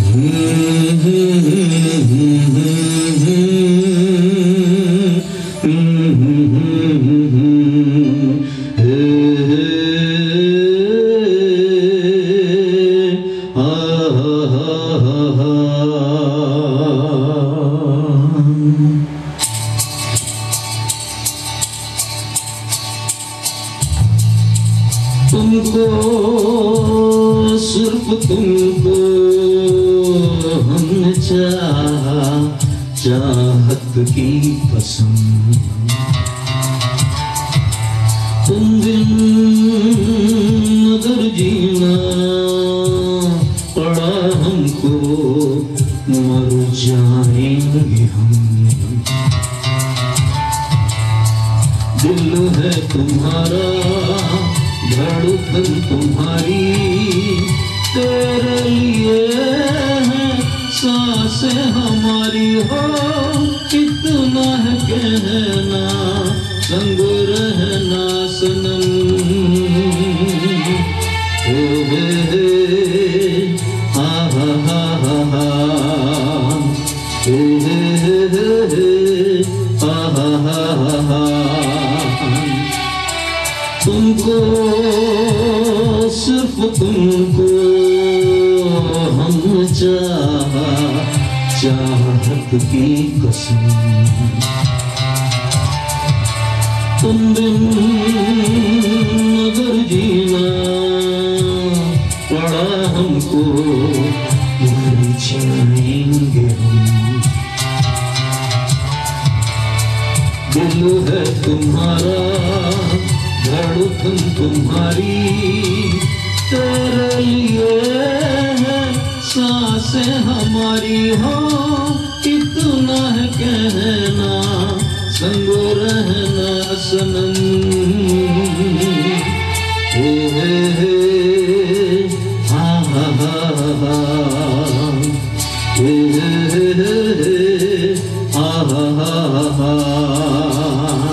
तुमको सिर्फ तुमको हमने चाहा, चाहत की पसंद। तुम बिन अगर जीना पड़ा हमको, मर जाएंगे हम। दिल है तुम्हारा, धड़कन तुम्हारी, तेरे लिए है सांसें हमारी। हो कितना है कहना, संग रहना सनम। हा हा हा हा हा, हा हा हा हा। तुमको सिर्फ तुमको हम चाहा, चाहत की कसम। तुम बिन अगर जीना पड़ा हमको, मर जाएंगे हम। दिल है तुम्हारा, धड़कन तुम्हारी, तेरे लिए है सांसें हमारी। हो कितना है कहना, संग रहना सनम। हा हा हा हा, हा हा हा हा।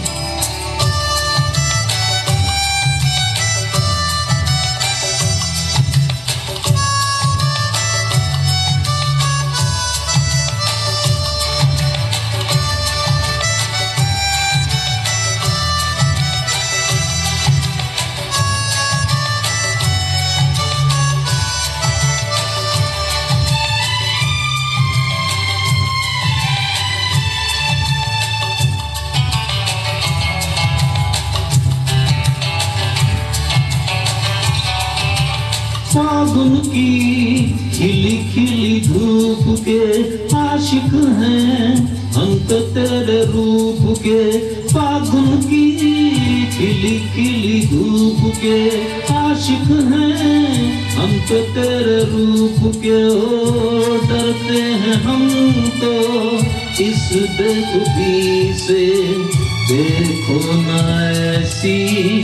फागुन की खिली खिली धूप के आशिक हैं हम तो तेरे रूप के। फागुन की खिली खिली धूप के आशिक हैं हम तो तेरे रूप के। ओ डरते हैं हम तो इस बेखुदी से, देखो ना ऐसी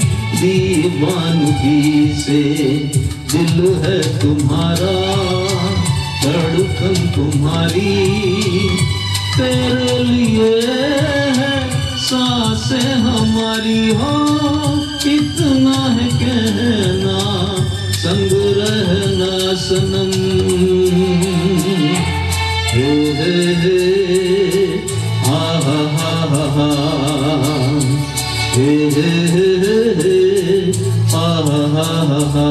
दीवानगी से। दिल है तुम्हारा, धड़कन तुम्हारी, तेरे लिए है सांसें हमारी। हो इतना है कहना, संग रहना सनम। हे हा हा हा हा, हे हा हा हा हा।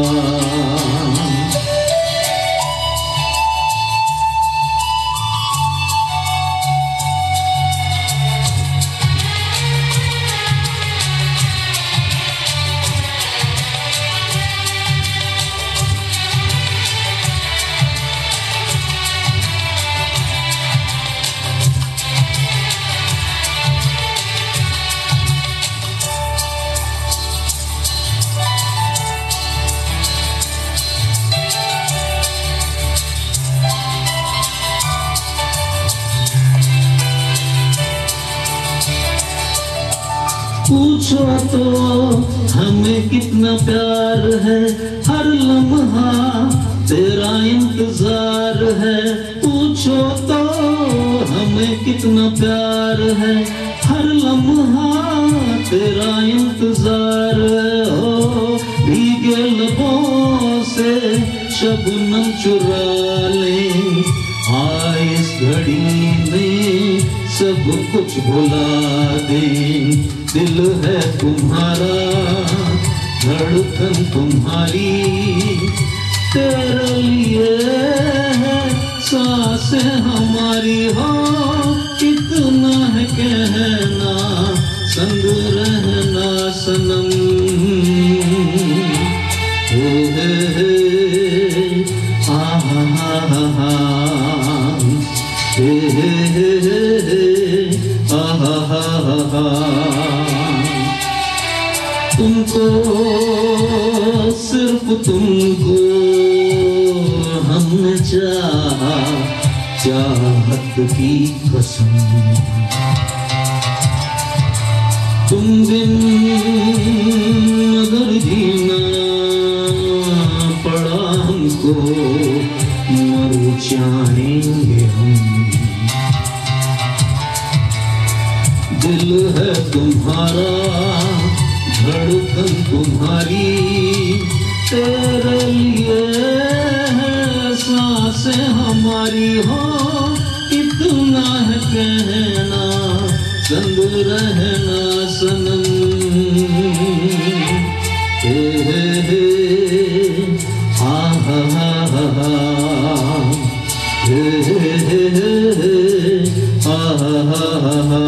पूछो तो हमें कितना प्यार है, हर लम्हा तेरा इंतजार है। पूछो तो हमें कितना प्यार है, हर लम्हा तेरा इंतजार है। हो भीगे लबों से शबनम चुरा लें, आए इस घड़ी में सब कुछ भुला दें। दिल है तुम्हारा, धड़कन तुम्हारी, तेरे लिए है सांसें हमारी। हो कितना है कहना, संग रहना सनम। हो हे आ हा हा, हे आ हा। तुमको, सिर्फ तुमको हमने चाहा, चाहत की कसम। तुम बिन अगर जीना पड़ा हमको, मर जाएंगे हम। दिल है तुम्हारा, धड़कन तुम्हारी, तेरे लिए है सांसें हमारी। हो इतना है कहना, संग रहना सनम। हे आ हा, हे आ हा।